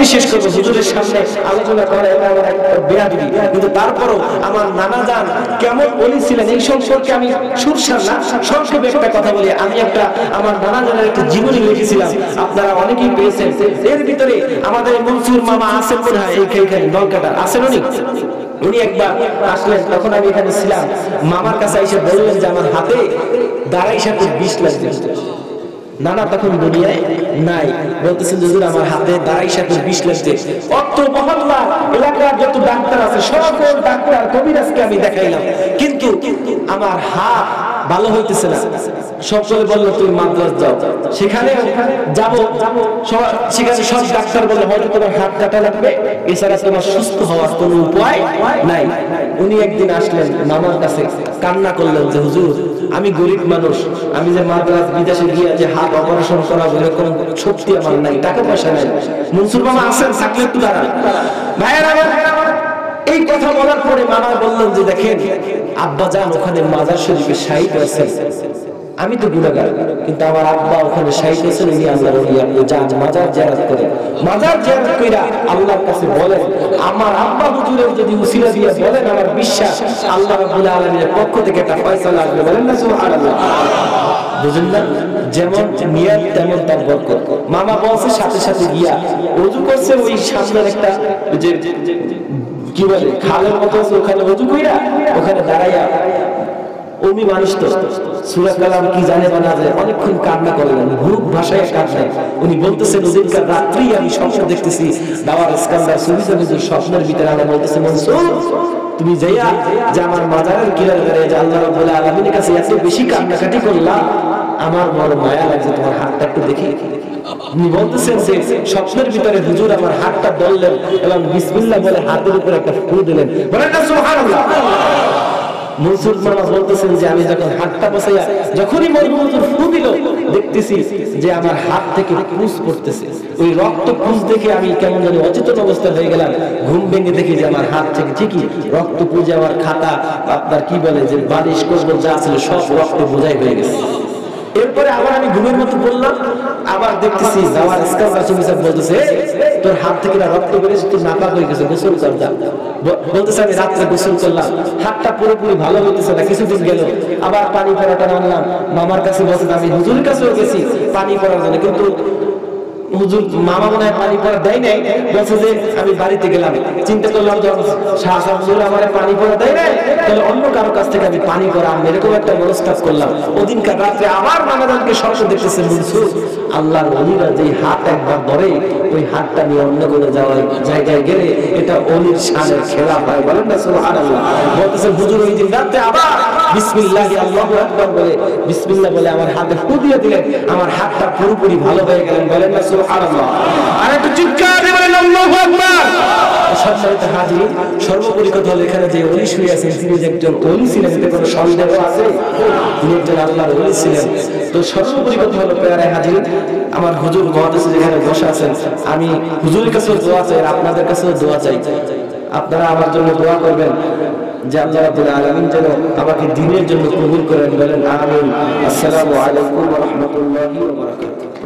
শেষ করব হুজুরের সামনে আলোচনা করে এটা আমার একটা বেয়াদবি কিন্তু তারপরও আমার নানা জান কেমন ওলি ছিলেন এই সম্পর্কে আমি সুরসার না সংক্ষেপে একটা কথা বলি আমি একটা আমার নানা জানের একটা জীবনী লিখেছিলাম আপনারা অনেকেই পেয়েছেন এর ভিতরে আমাদের মনসুর মামা আছেন মনে হয় এইখানে নলকাটা আছেন উনি একবার আসলেন তখন আমি এখানে ছিলাম মামার কাছে এসে বললেন যে আমার হাতে দাঁড়াই সাথে 20 লাগবে নানা তখন দুনিয়ায় নাই বলতেছেন হুজুর আমার হাতে দাঁড়াই সাথে 20 লাগছে অত মহল্লা এলাকার যত ডাক্তার আছে সকল ডাক্তার কবিরাজকে আমি দেখাইলাম কিন্তু আমার হাত ভালো হইতেছে না সকলে বললো তুমি মাদ্রাজ যাও সেখানে যাব সেখানে সব ডাক্তার বললো হয়তো তোমার হাত কাটা লাগবে এছাড়া তোমার সুস্থ হওয়ার কোনো উপায় নাই উনি একদিন আসলেন মামার কাছে কান্না করলেন যে হুজুর আমি গরিব মানুষ আমি যে মাদ্রাজ বিদেশে গিয়ে যে হাত অপারেশন করাবো এরকম শক্তি আমার নাই টাকা পয়সা নাই মনসুর মামা আছেন থাকলে একটু দাঁড়ান ভাইয়েরা এই কথা বলার পরে মামা বললেন যে দেখেন আব্বা যান ওখানে মাজার শরীফে শাহিদ আছে আমি তো গুনাহগার কিন্তু আমার আব্বা ওখানে শাহিদ আছেন উনি আল্লাহর ওলি আপনি যান মাজার জিয়ারত করেন মাজার জিয়ারত কইরা আল্লাহর কাছে বলেন আমার আব্বা হুজুরের যদি উসিলা দিয়ে বলেন আমার বিশ্বাস আল্লাহ রাব্বুল আলামিনের পক্ষ থেকে একটা ফয়সালা আসবে বলেন না সুবহানাল্লাহ বুঝেন না যেমন নিয়ত তেমন তার বরকত মামা বলছে সাথে সাথে গিয়া ওযু করছে ওই সামনের একটা যে কি বলে খালের মতো ওখানে ওযু কইরা ওখানে দাঁড়াইয়া উনি মানুষ তো সূরা কালাম কি জানে বা না জানে অনেকক্ষণ কান্না করলেন ভূত ভাষায় কাঁদলেন উনি বলতেছেন ওদিনকার রাত্রি আমি স্বপ্ন দেখতেছি দাওয়ার ইস্কান্দার সুবিধার স্বপ্নের ভিতরে আল্লাহ বলতেছে মনসুর তুমি যাইয়া যে আমার মাজারের কিনারে দাঁড়িয়ে যে আল্লাহ রাব্বুল আলামিনের কাছে এত বেশি কান্নাকাটি করলাম আমার বড় মায়া লাগছে তোমার হাতটা একটু দেখি উনি বলতেছেন যে স্বপ্নের ভিতরে হুজুর আমার হাতটা ধরলেন এবং বিসমিল্লাহ বলে হাতের উপর একটা ফু দিলেন বলেন না সুবহানাল্লাহ মনসুর মামা বলতেছেন যে আমি যখন হাতটা বসাইয়া যখনই মরহুজুর ফু দিল দেখতেছি যে আমার হাত থেকে পুষ পড়তেছে ওই রক্ত পুষ দেখে আমি কেমন জানি অচেতন অবস্থা হয়ে গেলাম ঘুম ভেঙে দেখি যে আমার হাত থেকে ঠিকই রক্ত পুজে আমার খাতা আপনার কি বলে যে বালিশ কোষবল যা ছিল সব রক্ত বোঝাই হয়ে গেছে এরপরে আবার আমি ঘুমের মতো পড়লাম আবার দেখতেছি যাওয়ার ইসকাম রাসূল সাহেব বলতেছে তোর হাত থেকে না রক্ত বেরিয়েছে তুই নাপাক হয়ে গেছে গোসল কর যা বলতেছে আমি রাত্রে গোসল করলাম হাতটা পুরোপুরি ভালো হইতেছে না কিছুদিন গেল আবার পানি পড়াটা আনলাম মামার কাছে বলছে আমি হুজুরের কাছেও গেছি পানি পড়ার জন্য কিন্তু হুজুর মামা মনে হয় পানি পড়া দেয় নাই বলছে যে আমি বাড়িতে গেলাম চিন্তা করলাম যখন শাহ হুজুর আমার পানি পড়া দেয় নাই তাহলে অন্য কারো কাছ থেকে আমি পানি পড়া এরকম একটা মনস্তাব করলাম ওদিনকার রাত্রে আবার মামাদানকে স্বপ্ন দেখতেছে মনসুর আল্লাহর ওলিরা যেই হাত একবার ধরে ওই হাতটা নিয়ে অন্য কোনো যাওয়ার জায়গায় গেলে এটা ওলির শানের খেলা হয় বলেন না সুবহানাল্লাহ বলতেছে হুজুর ওই দিন রাতে আবার বিসমিল্লাহি আল্লাহু আকবার বলে বিসমিল্লাহ বলে আমার হাতে ফু দিয়ে দিলেন আমার হাতটা পুরোপুরি ভালো হয়ে গেলেন বলেন না সুবহানাল্লাহ আর একটু চিৎকার দিয়ে বলেন আল্লাহু আকবার সম্মানিত হাজির সর্বোপরি কথা হলো এখানে যে ওলি শুয়ে আছেন তিনি যে একজন ওলি ছিলেন এতে কোনো সন্দেহ আছে তিনি একজন আল্লাহর ওলি ছিলেন তো সর্বোপরি কথা হলো প্যারা হাজির আমার হুজুর মহাদেশে যেখানে বসে আছেন আমি হুজুরের কাছেও দোয়া চাই আপনাদের কাছেও দোয়া চাই আপনারা আমার জন্য দোয়া করবেন যে আল্লাহ রাব্বুল আলামিন যেন আমাকে দ্বীনের জন্য কবুল করেন বলেন আমিন আসসালামু আলাইকুম ওয়া রাহমাতুল্লাহি ওয়া বারাকাতুহু